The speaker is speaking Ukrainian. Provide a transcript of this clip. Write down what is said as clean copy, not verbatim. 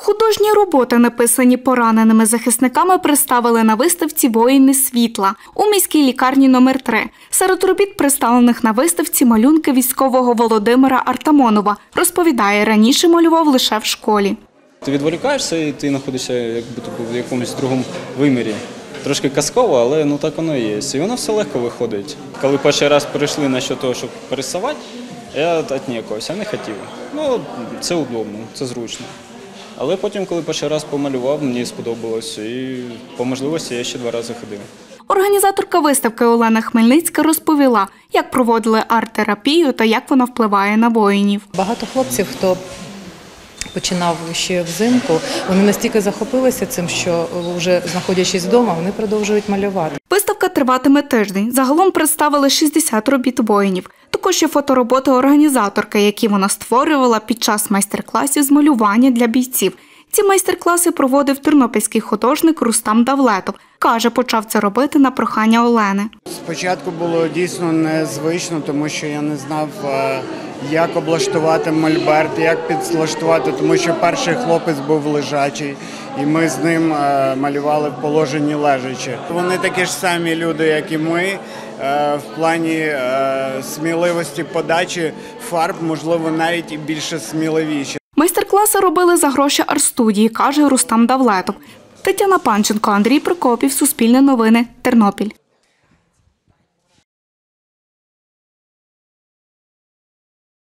Художні роботи, написані пораненими захисниками, представили на виставці «Воїни світла» у міській лікарні номер 3. Серед робіт, представлених на виставці, малюнки військового Володимира Артамонова. Розповідає, раніше малював лише в школі. Ти відволікаєшся і ти знаходишся в якомусь другому вимірі. Трошки казково, але так воно і є. І воно все легко виходить. Коли перший раз перейшли на того, щоб пересувати, я віднікався, не хотів. Це удобно, це зручно. Але потім, коли перший раз помалював, мені сподобалось і по можливості я ще 2 рази ходив. Організаторка виставки Олена Хмельницька розповіла, як проводили арт-терапію та як вона впливає на воїнів. Багато хлопців, хто починав ще взимку, вони настільки захопилися цим, що вже знаходячись вдома, вони продовжують малювати. Виставка триватиме тиждень. Загалом представили 60 робіт воїнів. Також є фотороботи організаторки, які вона створювала під час майстер-класів з малювання для бійців. Ці майстер-класи проводив тернопільський художник Рустам Давлетов. Каже, почав це робити на прохання Олени. Спочатку було дійсно незвично, тому що я не знав, як облаштувати мольберт, як підлаштувати, тому що перший хлопець був лежачий, і ми з ним малювали в положенні лежачи. Вони такі ж самі люди, як і ми, в плані сміливості подачі фарб, можливо, навіть і більше сміливіші. Майстер-класи робили за гроші арт-студії, каже Рустам Давлетов. Тетяна Панченко, Андрій Прокопів, Суспільне новини, Тернопіль.